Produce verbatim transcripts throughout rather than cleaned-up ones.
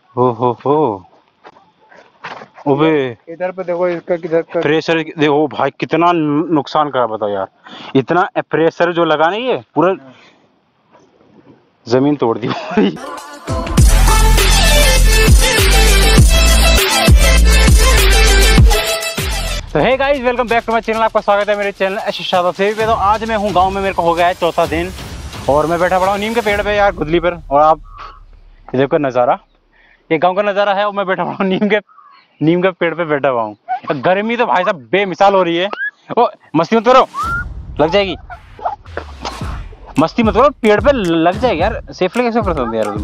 हो हो हो ओबे इधर पे देखो, इसका किधर का प्रेशर देखो भाई, कितना नुकसान करा बताओ यार। इतना प्रेशर जो लगा नहीं, ये पूरा जमीन तोड़ दी। तो hey guys, welcome back to my channel. आपका स्वागत है मेरे चैनल आशीष यादव से पे। तो आज मैं हूँ गांव में, मेरे को हो गया है चौथा दिन और मैं बैठा पड़ा हूँ नीम के पेड़ पे यार, गुदली पर। और आप ये देखो नज़ारा, ये गांव का नज़ारा है और मैं बैठा हुआ हूँ नीम के नीम के पेड़ पे बैठा हुआ हूँ। गर्मी तो भाई साहब बेमिसाल हो रही है। ओ मस्ती मत करो, लग जाएगी। मस्ती मत करो, पेड़ पे लग जाएगी यार। सेफली कैसे कर सकते यार?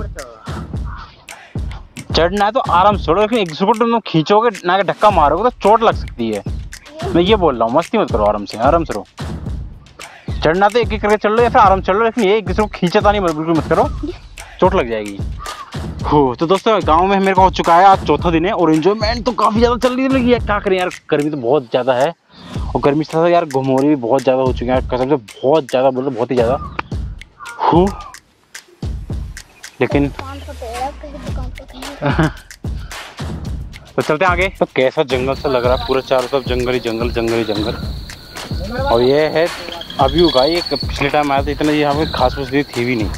चढ़ना है तो आराम से चढ़ो, लेकिन एक दूसरे को तुम खींचोगे ना, धक्का मारोगे तो चोट लग सकती है। मैं ये बोल रहा हूँ, मस्ती मत करो, आराम से आराम से रहो। चढ़ना तो एक एक करके चढ़ लो या फिर आराम से चढ़ लो, लेकिन ये एक दूसरे को खींचता नहीं बिल्कुल मत करो, चोट लग जाएगी। हो तो दोस्तों, गांव में मेरे को हो चुका है आज चौथा दिन है और एंजॉयमेंट तो काफी ज्यादा चल रही लगी है। क्या करें यार, गर्मी तो बहुत ज्यादा है और गर्मी से साथ यार घुमोरी भी बहुत ज्यादा हो चुकी है कसम से, बहुत ज्यादा बोलो, बहुत ही ज्यादा। हो लेकिन तो चलते हैं आगे। तो कैसा जंगल सा लग रहा है, पूरा चारों तरफ जंगल ही जंगल जंगल ही जंगल। और ये है अभी उगाई, एक पिछले टाइम आया था इतना यहाँ पे घास फूस दी थी भी नहीं।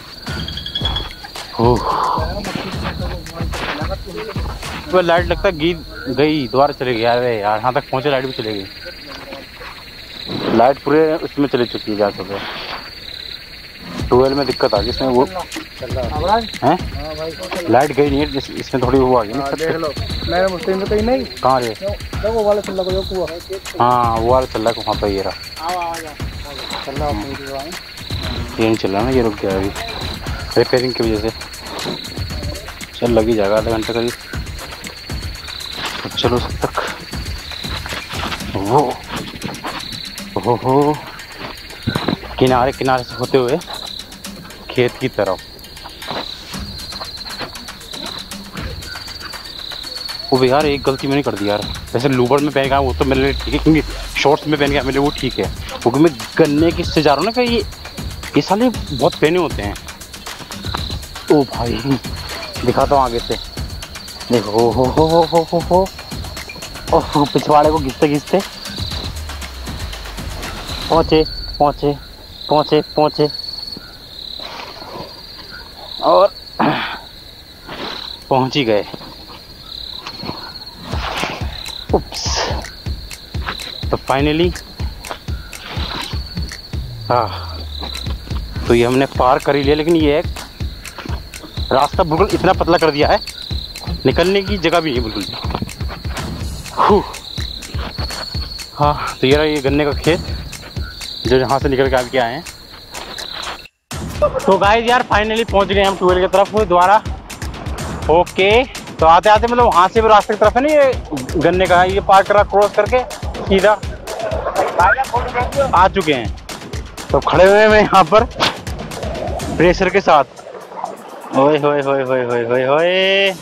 वो लाइट लगता है गई गई दोबारा चली गई। अरे यार, यहाँ तक पहुँचे लाइट भी चली गई। लाइट पूरे उसमें चली चुकी है जहाँ सब ट्वेल्व में दिक्कत आ गई इसमें। वो हैं लाइट गई नहीं है, इसमें थोड़ी वो आ गई। देख लो मेरे मुस्लिम में कहीं नहीं। कहाँ रे? देखो वाले चल रहा है, हाँ वो वाला चल रहा है वहाँ पर। ये रहा, ये नहीं चल रहा ना, ये रुक गया अभी रिपेयरिंग की वजह से। चल लगी जाएगा आधा घंटे करीब। चलो सब तक वो हो हो किनारे किनारे से होते हुए खेत की तरफ। वो यार एक गलती मैंने कर दी यार। वैसे लूबड़ में पहन गया वो तो मेरे लिए ठीक है, क्योंकि शॉर्ट्स में पहन गया मेरे लिए वो ठीक है। क्योंकि मैं गन्ने की से जा रहा हूँ ना, कि ये ये साले बहुत पहने होते हैं। ओ भाई दिखाता हूँ आगे से, देखो हो हो हो हो हो हो हो ओह, पिछवाड़े को घिसते घिसते पहुँचे पहुँचे पहुँचे पहुँचे और पहुँच ही गए। उप्स, तो फाइनली हाँ, तो ये हमने पार कर ही लिया। लेकिन ये एक रास्ता बिल्कुल इतना पतला कर दिया है, निकलने की जगह भी नहीं बिल्कुल। हाँ तो ये रहा ये गन्ने का खेत जो यहाँ से निकल के आगे आए हैं। तो गाइस यार फाइनली पहुँच गए हम ट्वेल्व की तरफ दोबारा। ओके, तो आते आते मतलब वहाँ से भी रास्ते की तरफ है ना, ये गन्ने का ये पार करा, क्रॉस करके सीधा आ चुके हैं। तो खड़े हुए हैं यहाँ पर प्रेशर के साथ। ओए होए होए होए होए होए होए।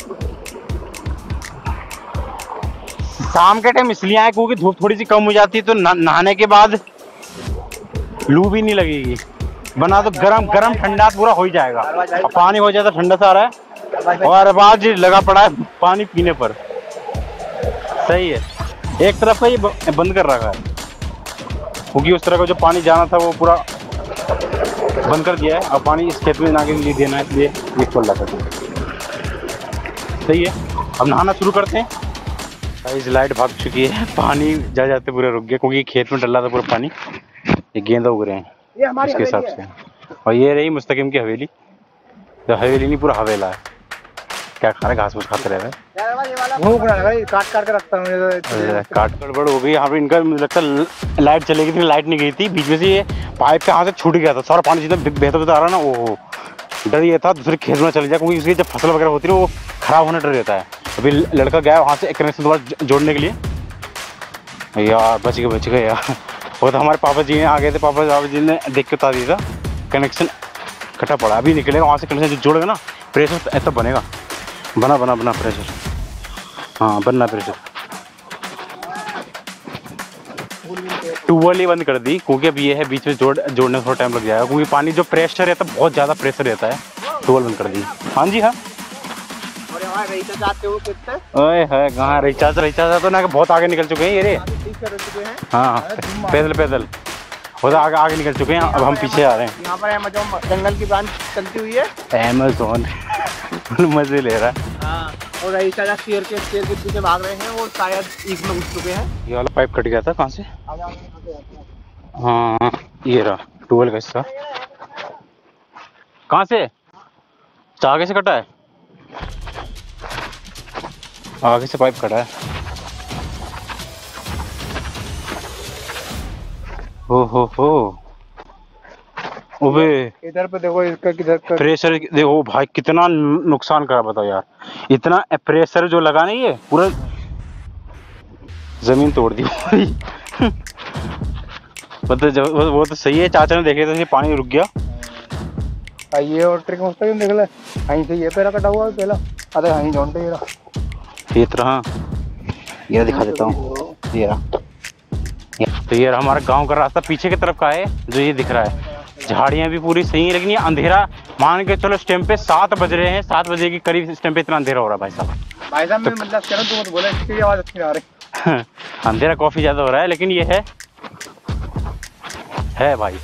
शाम के टाइम इसलिए आए क्योंकि धूप थोड़ी सी कम हो जाती है, तो नहाने के बाद लू भी नहीं लगेगी। बना तो गरम गरम ठंडा पूरा हो ही जाएगा। और पानी हो जाता ठंडा सा आ रहा है और आज लगा पड़ा है पानी पीने पर। सही है, एक तरफ का ये बंद कर रखा है क्योंकि उस तरह का जो पानी जाना था वो पूरा बंद कर दिया है। और पानी इस खेत में आगे लिए देना है, इसलिए ये खोल रखा है। सही है, अब नहाना शुरू करते हैं। गाइस लाइट भाग चुकी है, पानी जा जाते पूरा रुक गया क्योंकि खेत में डला था पूरा पानी। ये गेंदा उग रहे हैं इसके हिसाब से। और ये रही मुस्तकिम की हवेली। तो हवेली नहीं, पूरा हवेला है। क्या खा रहे, घास फूस खाते रह रहे। काट काट के रखता हूँ, काट गड़बड़ हो गई यहाँ पे। इनका मुझे लगता है लाइट चलेगी थी, लाइट नहीं गई थी बीच में से। ये पाइप के हाथ से छूट गया था, सारा पानी जितना बेहतर बेहतर आ रहा ना, वो डर ये था दूसरे खेत में चले जाए क्योंकि उसकी जब फसल वगैरह होती है वो खराब होने डर रहता है। अभी लड़का गया वहाँ से एक कनेक्शन दोबारा जोड़ने के लिए। यार बच गए बच गए यार। वो तो हमारे पापा जी आ गए थे, पापा पापा जी ने देख के बता दिया था कनेक्शन कटा पड़ा। अभी निकलेगा वहाँ से कनेक्शन जोड़ेगा ना, प्रेशर ऐसा बनेगा। बना बना बना प्रेशर, हाँ बनना प्रेशर। ट्यूबवेल ही बंद कर दी क्योंकि अब ये है बीच में जोड़ जोड़ने में थोड़ा टाइम लग जाएगा क्योंकि पानी जो प्रेशर रहता है बहुत ज़्यादा प्रेशर रहता है। ट्यूबवेल बंद कर दी। हाँ जी हाँ, कहाँ रही था जाते हो कितने ओए है कहाँ रिचार्ज रिचार्ज तो ना बहुत आगे निकल चुके हैं ये रे। ठीक कर चुके हैं। हाँ पैदल पैदल बहुत आगे आगे निकल चुके हैं, अब हम पीछे आ रहे हैं। यहाँ पर अमेज़न जंगल की ब्रांच चलती हुई है। अमेज़न मजे ले रहा है। हाँ और रही था शेर के शेर के पीछे भाग रहे हैं और शायद ईख में घुस चुके हैं। ये वाला पाइप कट गया था कहाँ से? हाँ ये रहा ट्यूबवेल का हिस्सा। कहाँ से? आगे से कटा है, आगे से पाइप कटा है। हो हो हो ओबे इधर पे देखो इसका किधर का प्रेशर देखो भाई कितना नुकसान करा बताओ यार। इतना प्रेशर जो लगा नहीं है पूरा जमीन तोड़ दी मतलब जो वो, वो तो सही है, चाचा ने देखे तो ये पानी रुक गया। ये और ट्रिक मस्त क्यों निकला यहीं से ये पैरा कटा हुआ है पहला। अरे यहीं जोड़ते ये रहा ये तरह ये दिखा देता हूँ ये रहा। तो ये हमारा गांव का रास्ता पीछे की तरफ का है जो ये दिख रहा है। झाड़ियां भी पूरी सही है लेकिन ये अंधेरा मान के चलो इस टाइम पे सात बज रहे हैं, सात बजे के करीब इस टाइम पे इतना अंधेरा हो रहा है भाई साहब। भाई साहब मैं मतलब कह रहा हूं तुम मत बोले इसकी आवाज अच्छी आ रही अंधेरा काफी ज्यादा हो रहा है लेकिन ये है है भाई।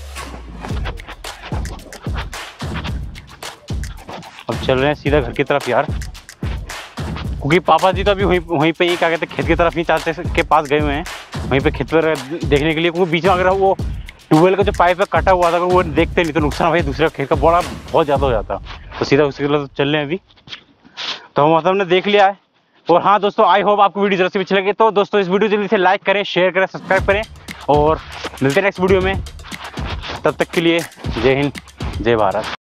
अब चल रहे हैं सीधा घर की तरफ यार, क्योंकि पापा जी तो अभी वहीं वहीं पे ही क्या कहते हैं खेत की तरफ ही चाचा के पास गए हुए हैं, वहीं पे खेत पर देखने के लिए। क्योंकि बीच में अगर वो ट्यूबवेल का जो पाइप है कटा हुआ था अगर वो देखते नहीं तो नुकसान भाई दूसरे खेत का बड़ा बहुत ज़्यादा हो जाता। तो सीधा उसके लिए चल रहे हैं अभी। तो हम हमने देख लिया है। और हाँ दोस्तों आई होप आपको वीडियो जरूर अच्छी लगे। तो दोस्तों इस वीडियो जल्दी से लाइक करें, शेयर करें, सब्सक्राइब करें और मिलते हैं नेक्स्ट वीडियो में। तब तक के लिए जय हिंद जय भारत।